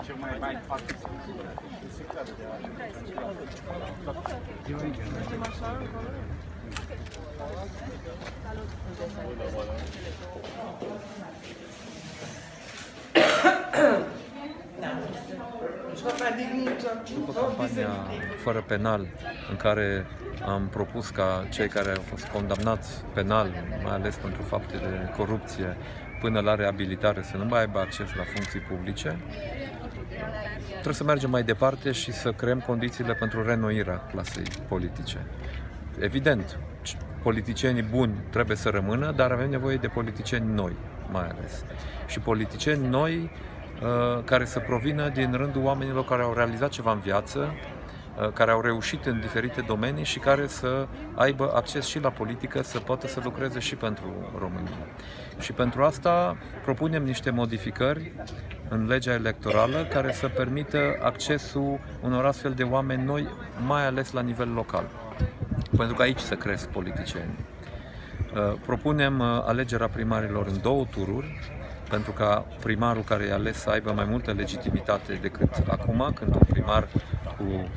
După campania fără penal, în care am propus ca cei care au fost condamnați penal, mai ales pentru fapte de corupție, până la reabilitare, să nu mai aibă acces la funcții publice, trebuie să mergem mai departe și să creăm condițiile pentru reînnoirea clasei politice. Evident, politicienii buni trebuie să rămână, dar avem nevoie de politicieni noi, mai ales. Și politicieni noi care să provină din rândul oamenilor care au realizat ceva în viață, care au reușit în diferite domenii și care să aibă acces și la politică, să poată să lucreze și pentru România. Și pentru asta propunem niște modificări în legea electorală care să permită accesul unor astfel de oameni noi, mai ales la nivel local. Pentru că aici se cresc politicieni. Propunem alegerea primarilor în 2 tururi, pentru ca primarul care e ales să aibă mai multă legitimitate decât acum, când un primar cu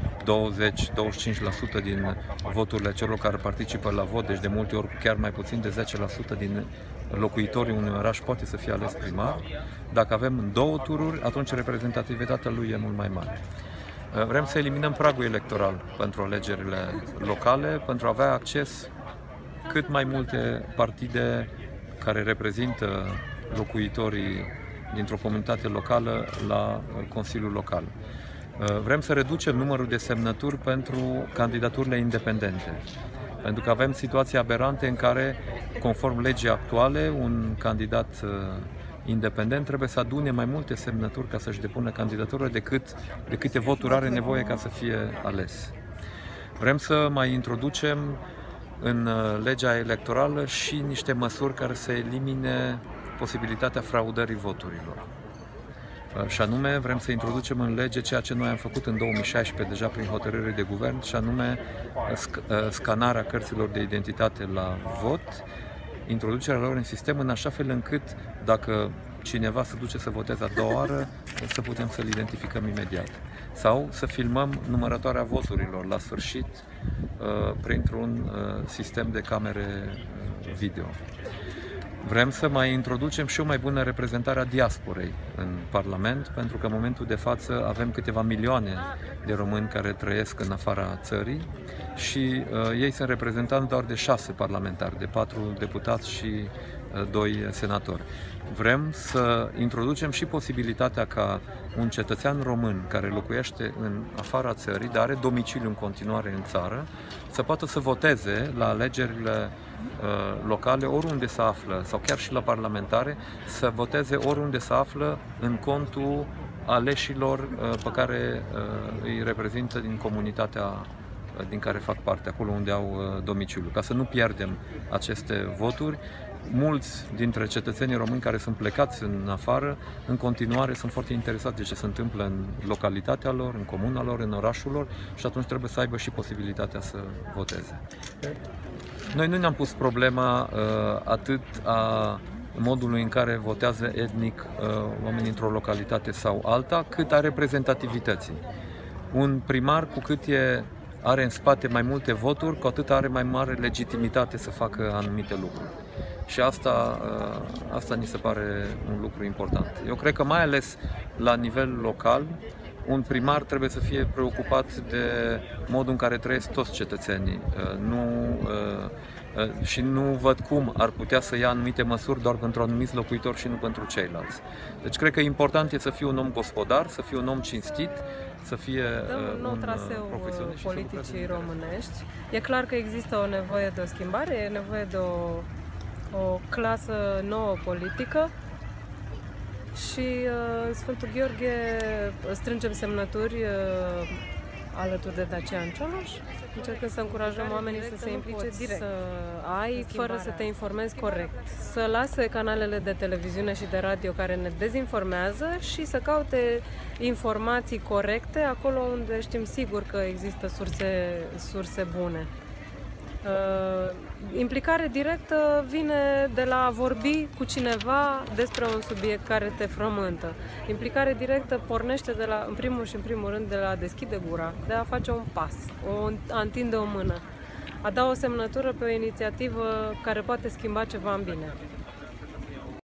20-25% din voturile celor care participă la vot, deci de multe ori chiar mai puțin de 10% din locuitorii unui oraș poate să fie ales primar. Dacă avem în 2 tururi, atunci reprezentativitatea lui e mult mai mare. Vrem să eliminăm pragul electoral pentru alegerile locale, pentru a avea acces cât mai multe partide care reprezintă locuitorii dintr-o comunitate locală la Consiliul Local. Vrem să reducem numărul de semnături pentru candidaturile independente, pentru că avem situații aberante în care, conform legii actuale, un candidat independent trebuie să adune mai multe semnături ca să-și depună candidatură de câte voturi are nevoie ca să fie ales. Vrem să mai introducem în legea electorală și niște măsuri care să elimine posibilitatea fraudării voturilor. Și anume, vrem să introducem în lege ceea ce noi am făcut în 2016 deja prin hotărâre de guvern, și anume scanarea cărților de identitate la vot, introducerea lor în sistem în așa fel încât, dacă cineva se duce să voteze a 2-a oară, să putem să-l identificăm imediat. Sau să filmăm numărătoarea voturilor la sfârșit printr-un sistem de camere video. Vrem să mai introducem și o mai bună reprezentare a diasporei în Parlament, pentru că în momentul de față avem câteva milioane de români care trăiesc în afara țării și ei sunt reprezentanți doar de 6 parlamentari, de 4 deputați și 2 senatori. Vrem să introducem și posibilitatea ca un cetățean român care locuiește în afara țării, dar are domiciliu în continuare în țară, să poată să voteze la alegerile locale oriunde se află, sau chiar și la parlamentare, să voteze oriunde se află în contul aleșilor pe care îi reprezintă din comunitatea din care fac parte, acolo unde au domiciliu, ca să nu pierdem aceste voturi. Mulți dintre cetățenii români care sunt plecați în afară, în continuare sunt foarte interesați de ce se întâmplă în localitatea lor, în comuna lor, în orașul lor, și atunci trebuie să aibă și posibilitatea să voteze. Noi nu ne-am pus problema atât a modului în care votează etnic oamenii într-o localitate sau alta, cât a reprezentativității. Un primar, cu cât are în spate mai multe voturi, cu atât are mai mare legitimitate să facă anumite lucruri. Și asta ni se pare un lucru important. Eu cred că mai ales la nivel local, un primar trebuie să fie preocupat de modul în care trăiesc toți cetățenii. Și nu văd cum ar putea să ia anumite măsuri doar pentru anumiți locuitori și nu pentru ceilalți. Deci cred că important e să fie un om gospodar, să fie un om cinstit, să fie un profesionist politicii românești. E clar că există o nevoie de o schimbare, e nevoie de o clasă nouă politică și Sfântul Gheorghe strângem semnături alături de Dacian Cioloș, încercând să încurajăm oamenii să se implice direct, să ai fără să te informezi corect, să lase canalele de televiziune și de radio care ne dezinformează și să caute informații corecte acolo unde știm sigur că există surse bune. Implicare directă vine de la a vorbi cu cineva despre un subiect care te frământă. Implicare directă pornește de la, în primul rând, de la a deschide gura, de a face un pas, a întinde o mână, a da o semnătură pe o inițiativă care poate schimba ceva în bine.